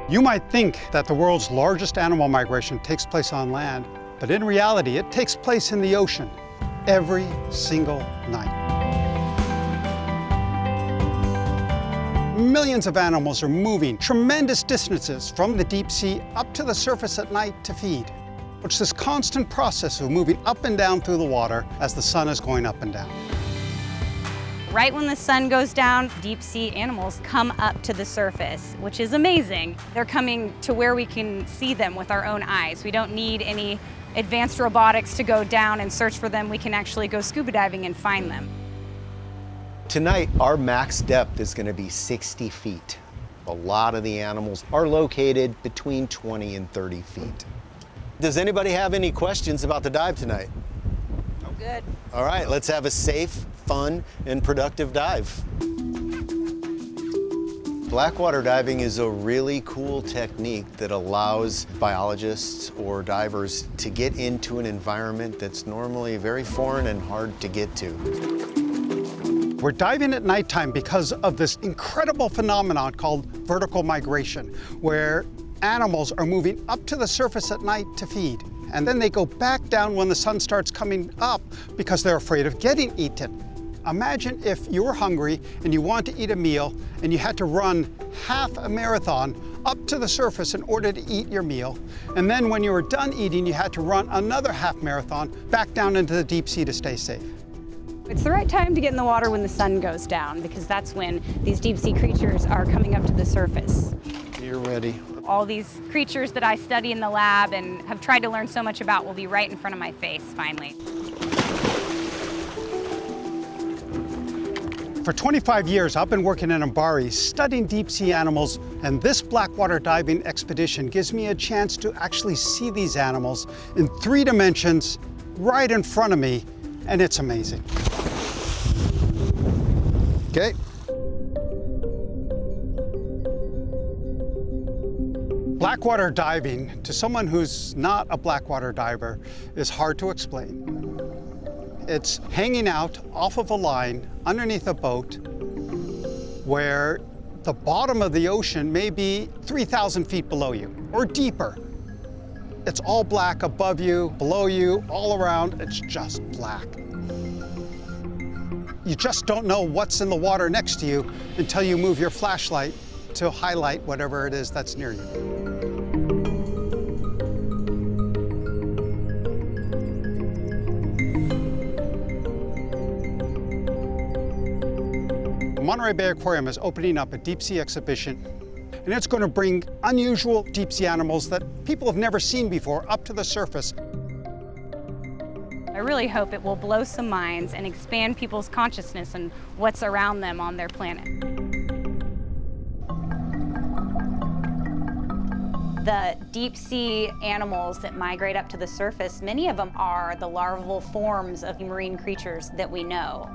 You might think that the world's largest animal migration takes place on land, but in reality, it takes place in the ocean every single night. Millions of animals are moving tremendous distances from the deep sea up to the surface at night to feed. It's this constant process of moving up and down through the water as the sun is going up and down. Right when the sun goes down, deep sea animals come up to the surface, which is amazing. They're coming to where we can see them with our own eyes. We don't need any advanced robotics to go down and search for them. We can actually go scuba diving and find them. Tonight, our max depth is going to be 60 feet. A lot of the animals are located between 20 and 30 feet. Does anybody have any questions about the dive tonight? Oh, good. All right, let's have a safe, fun, and productive dive. Blackwater diving is a really cool technique that allows biologists or divers to get into an environment that's normally very foreign and hard to get to. We're diving at nighttime because of this incredible phenomenon called vertical migration, where animals are moving up to the surface at night to feed, and then they go back down when the sun starts coming up because they're afraid of getting eaten. Imagine if you were hungry and you wanted to eat a meal and you had to run half a marathon up to the surface in order to eat your meal, and then when you were done eating, you had to run another half marathon back down into the deep sea to stay safe. It's the right time to get in the water when the sun goes down, because that's when these deep sea creatures are coming up to the surface. You're ready. All these creatures that I study in the lab and have tried to learn so much about will be right in front of my face, finally. For 25 years, I've been working in MBARI studying deep sea animals, and this blackwater diving expedition gives me a chance to actually see these animals in 3 dimensions right in front of me, and it's amazing. Okay. Blackwater diving, to someone who's not a blackwater diver, is hard to explain. It's hanging out off of a line underneath a boat where the bottom of the ocean may be 3,000 feet below you or deeper. It's all black above you, below you, all around. It's just black. You just don't know what's in the water next to you until you move your flashlight to highlight whatever it is that's near you. The Monterey Bay Aquarium is opening up a deep sea exhibition, and it's going to bring unusual deep sea animals that people have never seen before up to the surface. I really hope it will blow some minds and expand people's consciousness and what's around them on their planet. The deep sea animals that migrate up to the surface, many of them are the larval forms of marine creatures that we know.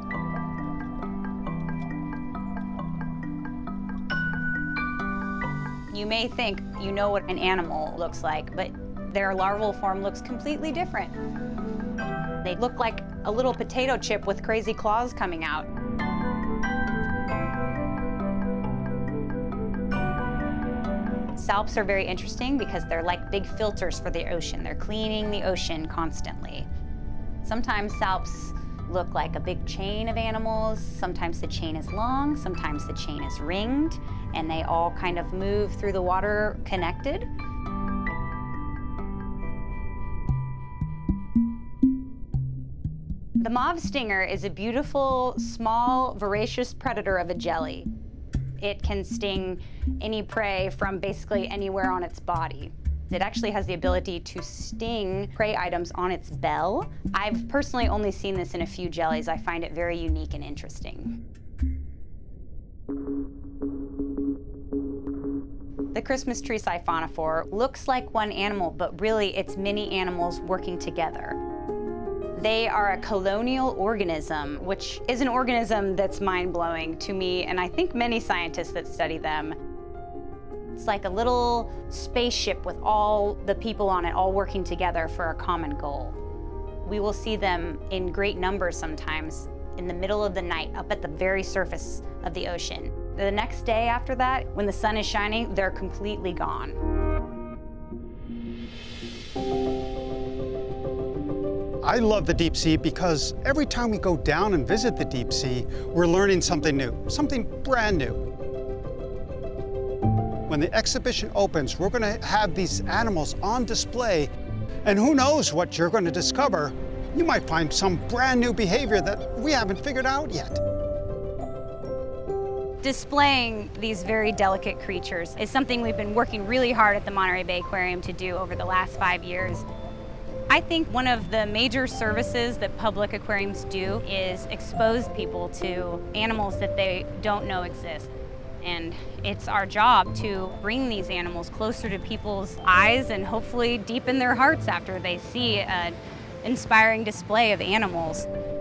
You may think you know what an animal looks like, but their larval form looks completely different. They look like a little potato chip with crazy claws coming out. Salps are very interesting because they're like big filters for the ocean. They're cleaning the ocean constantly. Sometimes salps look like a big chain of animals. Sometimes the chain is long, sometimes the chain is ringed, and they all kind of move through the water connected. The mauve stinger is a beautiful, small, voracious predator of a jelly. It can sting any prey from basically anywhere on its body. It actually has the ability to sting prey items on its bell. I've personally only seen this in a few jellies. I find it very unique and interesting. The Christmas tree siphonophore looks like one animal, but really it's many animals working together. They are a colonial organism, which is an organism that's mind-blowing to me, and I think many scientists that study them. It's like a little spaceship with all the people on it all working together for a common goal. We will see them in great numbers sometimes in the middle of the night up at the very surface of the ocean. The next day after that, when the sun is shining, they're completely gone. I love the deep sea because every time we go down and visit the deep sea, we're learning something new, something brand new. When the exhibition opens, we're going to have these animals on display, and who knows what you're going to discover. You might find some brand new behavior that we haven't figured out yet. Displaying these very delicate creatures is something we've been working really hard at the Monterey Bay Aquarium to do over the last 5 years. I think one of the major services that public aquariums do is expose people to animals that they don't know exist. And it's our job to bring these animals closer to people's eyes and hopefully deepen their hearts after they see an inspiring display of animals.